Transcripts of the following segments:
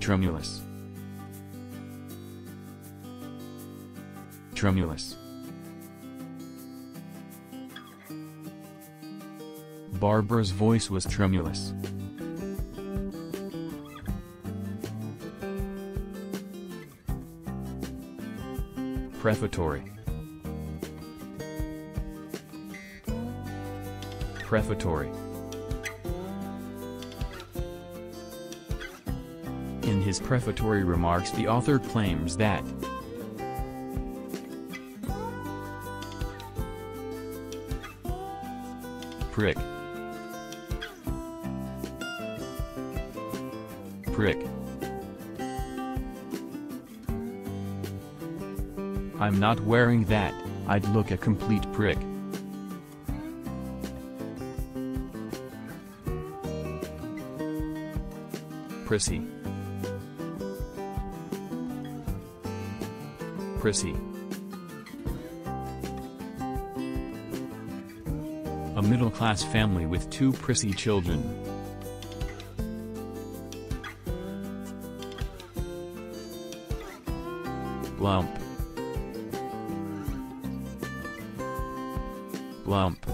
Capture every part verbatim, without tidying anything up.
Tremulous. Tremulous. Barbara's voice was tremulous. Prefatory. Prefatory. In his prefatory remarks, the author claims that prick, prick. I'm not wearing that, I'd look a complete prick. Prissy. Prissy. A middle-class family with two prissy children. Lump. Lump.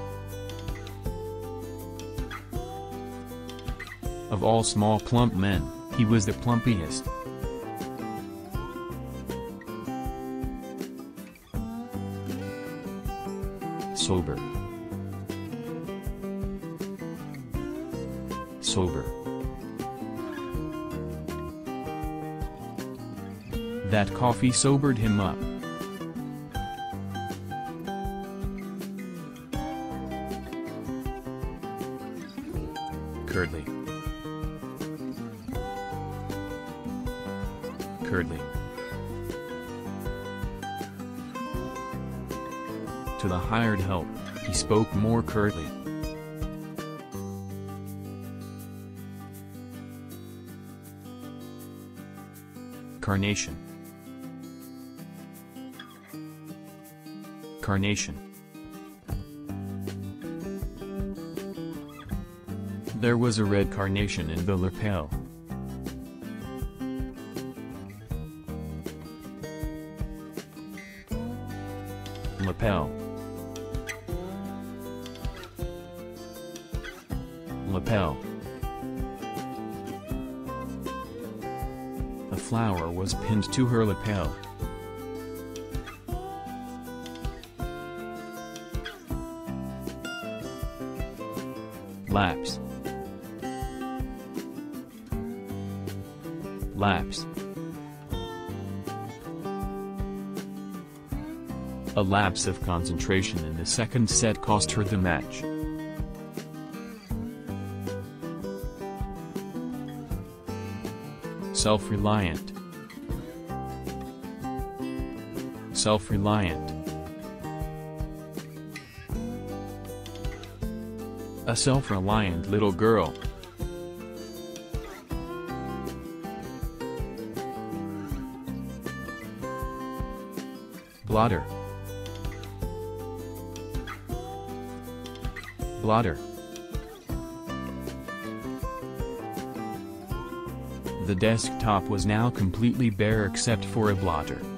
Of all small plump men, he was the plumpiest. Sober. Sober. That coffee sobered him up. Curdly. Curdly. To the hired help, he spoke more curtly. Carnation. Carnation. There was a red carnation in the lapel. Lapel. Lapel. A flower was pinned to her lapel. Lapse. Lapse. A lapse of concentration in the second set cost her the match. Self-reliant. Self-reliant. A self-reliant little girl. Blotter. Blotter. The desktop was now completely bare except for a blotter.